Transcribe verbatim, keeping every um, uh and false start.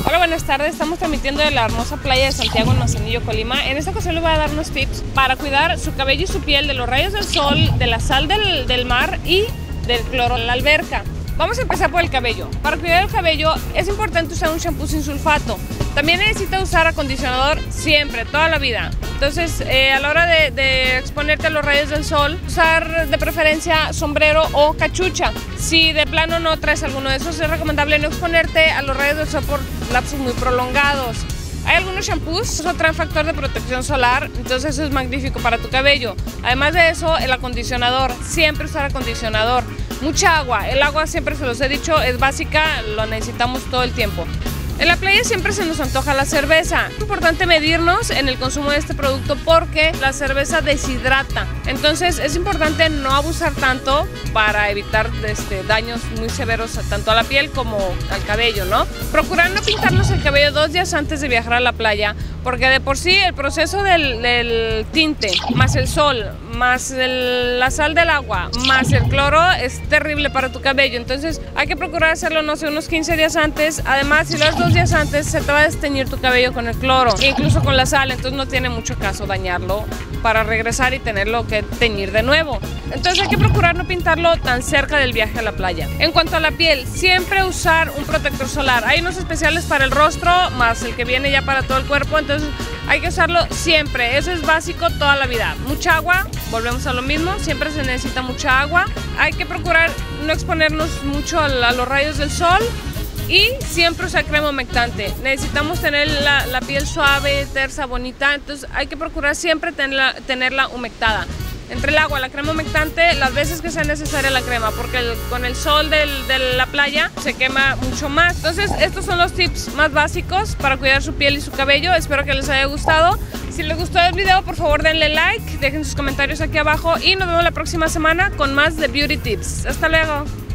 Hola, buenas tardes. Estamos transmitiendo de la hermosa playa de Santiago en Manzanillo, Colima. En esta ocasión les voy a dar unos tips para cuidar su cabello y su piel de los rayos del sol, de la sal del, del mar y del cloro en la alberca. Vamos a empezar por el cabello. Para cuidar el cabello es importante usar un shampoo sin sulfato. También necesita usar acondicionador siempre, toda la vida. Entonces, eh, a la hora de, de exponerte a los rayos del sol, usar de preferencia sombrero o cachucha. Si de plano no traes alguno de esos, es recomendable no exponerte a los rayos del sol por lapsos muy prolongados. Hay algunos shampoos que traen factor de protección solar, entonces eso es magnífico para tu cabello. Además de eso, el acondicionador, siempre usar acondicionador. Mucha agua, el agua siempre se los he dicho, es básica, lo necesitamos todo el tiempo. En la playa siempre se nos antoja la cerveza. Es importante medirnos en el consumo de este producto porque la cerveza deshidrata. Entonces es importante no abusar tanto para evitar este, daños muy severos tanto a la piel como al cabello, ¿no? Procurar no pintarnos el cabello dos días antes de viajar a la playa, porque de por sí el proceso del, del tinte, más el sol, más el, la sal del agua, más el cloro es terrible para tu cabello. Entonces hay que procurar hacerlo, no sé, unos quince días antes. Además, si lo haces dos días antes, se te va a desteñir tu cabello con el cloro, incluso con la sal, entonces no tiene mucho caso dañarlo para regresar y tenerlo que teñir de nuevo. Entonces hay que procurar no pintarlo tan cerca del viaje a la playa. En cuanto a la piel, siempre usar un protector solar. Hay unos especiales para el rostro, más el que viene ya para todo el cuerpo, entonces hay que usarlo siempre. Eso es básico toda la vida. Mucha agua, volvemos a lo mismo, siempre se necesita mucha agua. Hay que procurar no exponernos mucho a los rayos del sol. Y siempre usar crema humectante. Necesitamos tener la, la piel suave, tersa, bonita, entonces hay que procurar siempre tenerla, tenerla humectada. Entre el agua, la crema humectante, las veces que sea necesaria la crema, porque el, con el sol del, de la playa se quema mucho más. Entonces estos son los tips más básicos para cuidar su piel y su cabello. Espero que les haya gustado. Si les gustó el video, por favor denle like, dejen sus comentarios aquí abajo y nos vemos la próxima semana con más de Beauty Tips. Hasta luego.